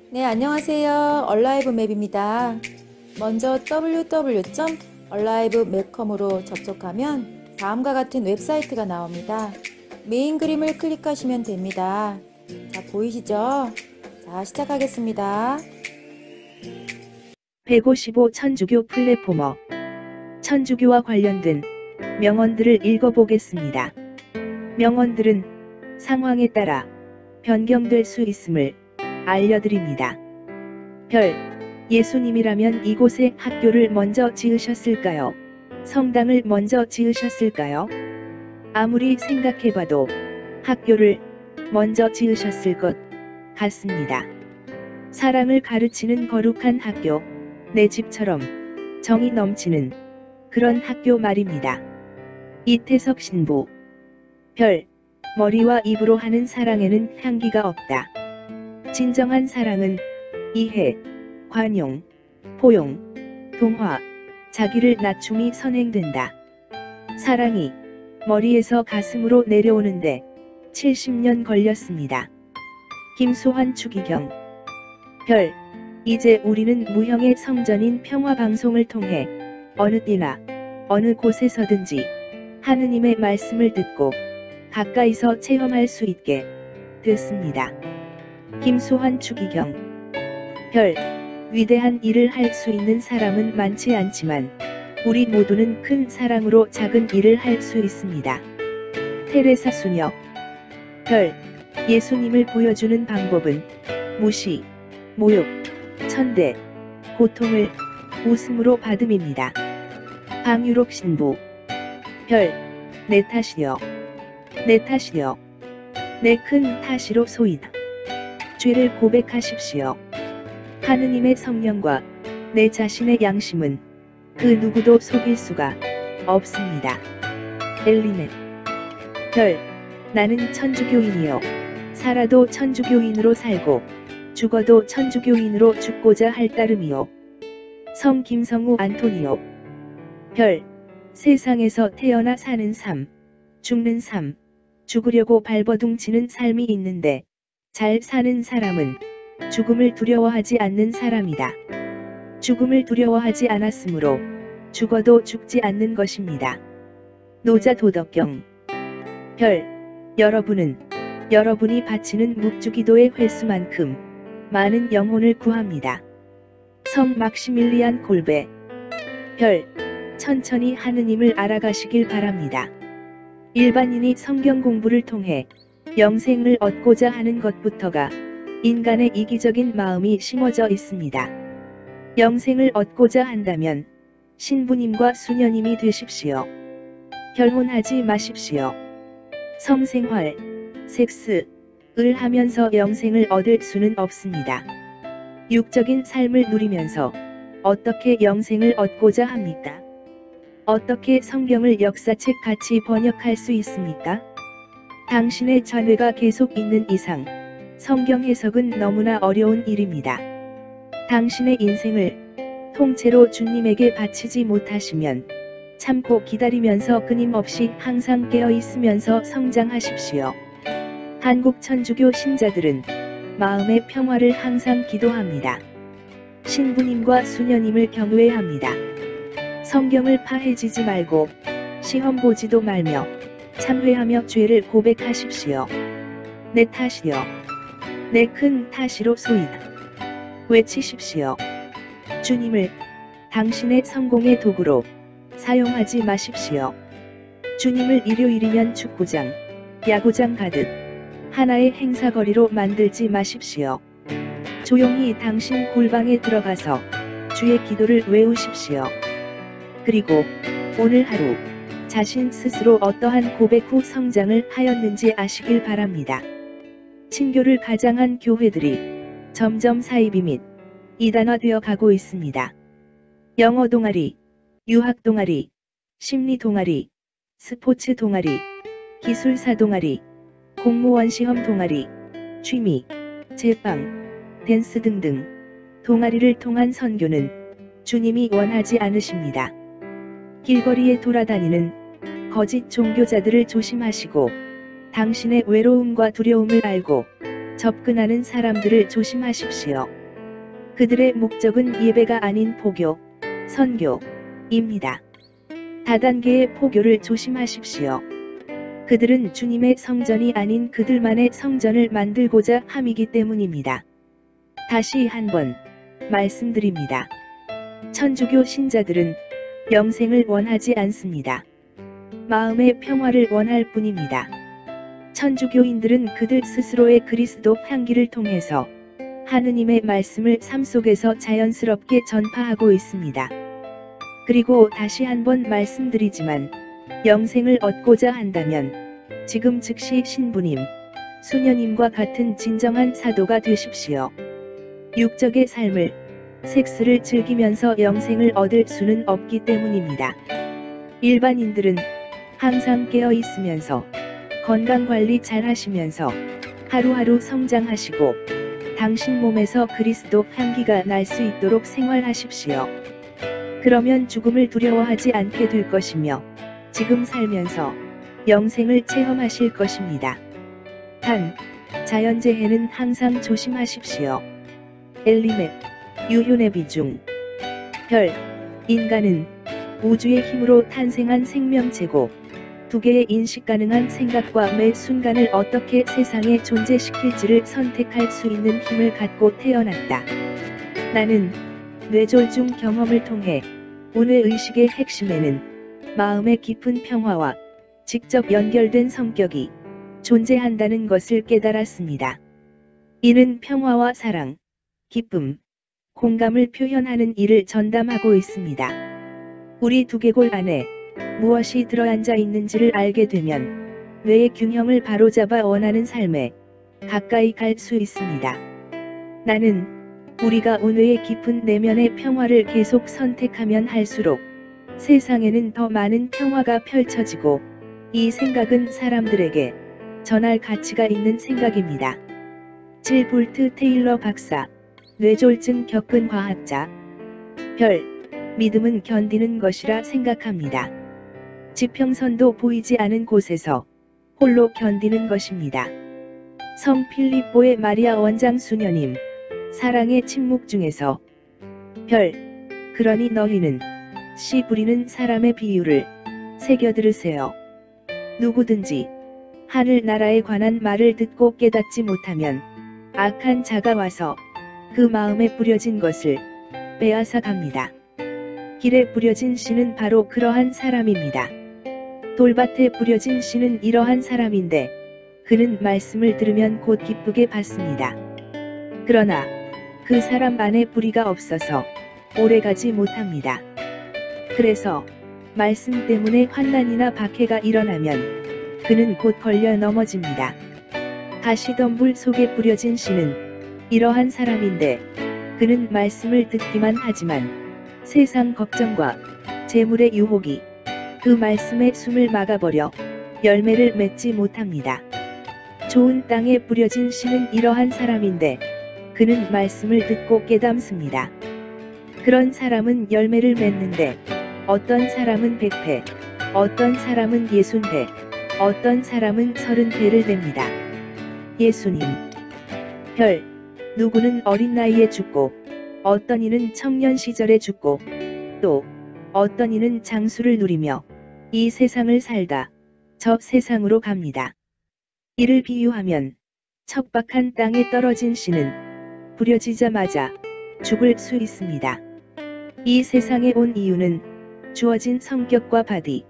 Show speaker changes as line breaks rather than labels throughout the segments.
네, 안녕하세요. 얼라이브 맵입니다. 먼저 www.alivemapcom으로 접속하면 다음과 같은 웹사이트가 나옵니다. 메인 그림을 클릭하시면 됩니다. 자, 보이시죠? 자, 시작하겠습니다.
155 천주교 플랫포머. 천주교와 관련된 명언들을 읽어보겠습니다. 명언들은 상황에 따라 변경될 수 있음을 알려드립니다. 별, 예수님이라면 이곳에 학교를 먼저 지으셨을까요? 성당을 먼저 지으셨을까요? 아무리 생각해봐도 학교를 먼저 지으셨을 것 같습니다. 사랑을 가르치는 거룩한 학교, 내 집처럼 정이 넘치는 그런 학교 말입니다. 이태석 신부. 별, 머리와 입으로 하는 사랑에는 향기가 없다. 진정한 사랑은 이해, 관용, 포용, 동화, 자기를 낮춤이 선행된다. 사랑이 머리에서 가슴으로 내려오는데 70년 걸렸습니다. 김수환 추기경. 별, 이제 우리는 무형의 성전인 평화방송을 통해 어느 때나 어느 곳에서든지 하느님의 말씀을 듣고 가까이서 체험할 수 있게 됐습니다. 김수환 추기경. 별, 위대한 일을 할 수 있는 사람은 많지 않지만 우리 모두는 큰 사랑으로 작은 일을 할 수 있습니다. 테레사 수녀. 별, 예수님을 보여주는 방법은 무시, 모욕, 천대, 고통을 웃음으로 받음입니다. 방유록 신부. 별, 내 탓이여. 내 탓이여. 내 큰 탓이로 소이다. 죄를 고백하십시오. 하느님의 성령과 내 자신의 양심은 그 누구도 속일 수가 없습니다. 엘리넷. 별, 나는 천주교인이요. 살아도 천주교인으로 살고 죽어도 천주교인으로 죽고자 할 따름이요. 성 김성우 안토니오. 별, 세상에서 태어나 사는 삶, 죽는 삶, 죽으려고 발버둥치는 삶이 있는데 잘 사는 사람은 죽음을 두려워하지 않는 사람이다. 죽음을 두려워하지 않았으므로 죽어도 죽지 않는 것입니다. 노자 도덕경. 별, 여러분은 여러분이 바치는 묵주기도의 횟수만큼 많은 영혼을 구합니다. 성 막시밀리안 골베. 별, 천천히 하느님을 알아가시길 바랍니다. 일반인이 성경 공부를 통해 영생을 얻고자 하는 것부터가 인간의 이기적인 마음이 심어져 있습니다. 영생을 얻고자 한다면 신부님과 수녀님이 되십시오. 결혼하지 마십시오. 성생활, 섹스을 하면서 영생을 얻을 수는 없습니다. 육적인 삶을 누리면서 어떻게 영생을 얻고자 합니까? 어떻게 성경을 역사책 같이 번역할 수 있습니까? 당신의 자녀가 계속 있는 이상 성경 해석은 너무나 어려운 일입니다. 당신의 인생을 통째로 주님에게 바치지 못하시면 참고 기다리면서 끊임없이 항상 깨어 있으면서 성장하십시오. 한국 천주교 신자들은 마음의 평화를 항상 기도합니다. 신부님과 수녀님을 경외합니다. 성경을 파헤치지 말고 시험 보지도 말며 참회하며 죄를 고백하십시오. 내 탓이여. 내 큰 탓이로 소이다. 외치십시오. 주님을 당신의 성공의 도구로 사용하지 마십시오. 주님을 일요일이면 축구장, 야구장 가듯 하나의 행사거리로 만들지 마십시오. 조용히 당신 골방에 들어가서 주의 기도를 외우십시오. 그리고 오늘 하루 자신 스스로 어떠한 고백 후 성장을 하였는지 아시길 바랍니다. 친교를 가장한 교회들이 점점 사이비 및 이단화되어 가고 있습니다. 영어 동아리, 유학 동아리, 심리 동아리, 스포츠 동아리, 기술사 동아리, 공무원 시험 동아리, 취미, 제빵, 댄스 등등 동아리를 통한 선교는 주님이 원하지 않으십니다. 길거리에 돌아다니는 거짓 종교자들을 조심하시고 당신의 외로움과 두려움을 알고 접근하는 사람들을 조심하십시오. 그들의 목적은 예배가 아닌 포교, 선교입니다. 다단계의 포교를 조심하십시오. 그들은 주님의 성전이 아닌 그들만의 성전을 만들고자 함이기 때문입니다. 다시 한번 말씀드립니다. 천주교 신자들은 영생을 원하지 않습니다. 마음의 평화를 원할 뿐입니다. 천주교인들은 그들 스스로의 그리스도 향기를 통해서 하느님의 말씀을 삶 속에서 자연스럽게 전파하고 있습니다. 그리고 다시 한번 말씀드리지만 영생을 얻고자 한다면 지금 즉시 신부님, 수녀님과 같은 진정한 사도가 되십시오. 육적의 삶을, 섹스를 즐기면서 영생을 얻을 수는 없기 때문입니다. 일반인들은 항상 깨어 있으면서 건강관리 잘 하시면서 하루하루 성장하시고 당신 몸에서 그리스도 향기가 날 수 있도록 생활하십시오. 그러면 죽음을 두려워하지 않게 될 것이며 지금 살면서 영생을 체험하실 것입니다. 단, 자연재해는 항상 조심하십시오. 엘리맵, 유효의 비중. 별, 인간은 우주의 힘으로 탄생한 생명체고 두 개의 인식 가능한 생각과 매 순간을 어떻게 세상에 존재시킬지를 선택할 수 있는 힘을 갖고 태어났다. 나는 뇌졸중 경험을 통해 운외의식의 핵심에는 마음의 깊은 평화와 직접 연결된 성격이 존재한다는 것을 깨달았습니다. 이는 평화와 사랑, 기쁨, 공감을 표현하는 일을 전담하고 있습니다. 우리 두개골 안에 무엇이 들어앉아 있는지를 알게 되면 뇌의 균형을 바로잡아 원하는 삶에 가까이 갈 수 있습니다. 나는 우리가 운외의 깊은 내면의 평화를 계속 선택하면 할수록 세상에는 더 많은 평화가 펼쳐지고 이 생각은 사람들에게 전할 가치가 있는 생각입니다. 질 볼트 테일러 박사, 뇌졸중 겪은 과학자. 별, 믿음은 견디는 것이라 생각합니다. 지평선도 보이지 않은 곳에서 홀로 견디는 것입니다. 성 필립보의 마리아 원장 수녀님, 사랑의 침묵 중에서. 별, 그러니 너희는 씨 부리는 사람의 비유를 새겨 들으세요. 누구든지 하늘나라에 관한 말을 듣고 깨닫지 못하면 악한 자가 와서 그 마음에 뿌려진 것을 빼앗아 갑니다. 길에 뿌려진 씨는 바로 그러한 사람입니다. 돌밭에 뿌려진 씨는 이러한 사람인데 그는 말씀을 들으면 곧 기쁘게 받습니다. 그러나 그 사람 안에 뿌리가 없어서 오래가지 못합니다. 그래서 말씀 때문에 환난이나 박해가 일어나면 그는 곧 걸려 넘어집니다. 가시덤불 속에 뿌려진 씨는 이러한 사람인데 그는 말씀을 듣기만 하지만 세상 걱정과 재물의 유혹이 그 말씀의 숨을 막아버려 열매를 맺지 못합니다. 좋은 땅에 뿌려진 씨는 이러한 사람인데 그는 말씀을 듣고 깨닫습니다. 그런 사람은 열매를 맺는데 어떤 사람은 100배, 어떤 사람은 60배, 어떤 사람은 30배를 냅니다. 예수님. 별, 누구는 어린 나이에 죽고 어떤 이는 청년 시절에 죽고 또 어떤 이는 장수를 누리며 이 세상을 살다 저 세상으로 갑니다. 이를 비유하면 척박한 땅에 떨어진 씨는 부려지자마자 죽을 수 있습니다. 이 세상에 온 이유는 주어진 성격과 바디,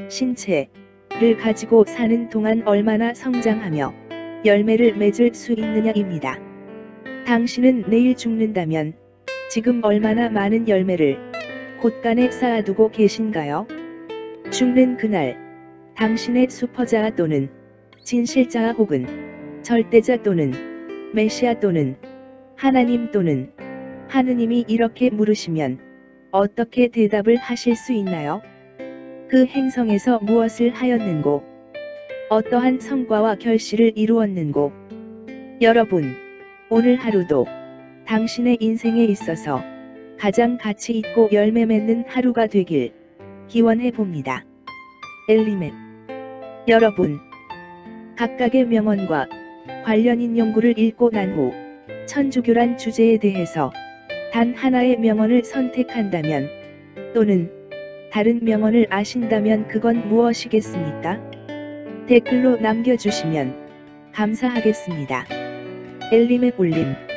신체를 가지고 사는 동안 얼마나 성장하며 열매를 맺을 수 있느냐입니다. 당신은 내일 죽는다면 지금 얼마나 많은 열매를 곳간에 쌓아두고 계신가요? 죽는 그날 당신의 수퍼자 또는 진실자 혹은 절대자 또는 메시아 또는 하나님 또는 하느님이 이렇게 물으시면 어떻게 대답을 하실 수 있나요? 그 행성에서 무엇을 하였는고? 어떠한 성과와 결실을 이루었는고? 여러분, 오늘 하루도 당신의 인생에 있어서 가장 가치 있고 열매 맺는 하루가 되길 기원해 봅니다. 엘리멧. 여러분, 각각의 명언과 관련인 연구를 읽고 난 후 천주교란 주제에 대해서 단 하나의 명언을 선택한다면, 또는 다른 명언을 아신다면 그건 무엇이겠습니까? 댓글로 남겨주시면 감사하겠습니다. 엘림의 울림.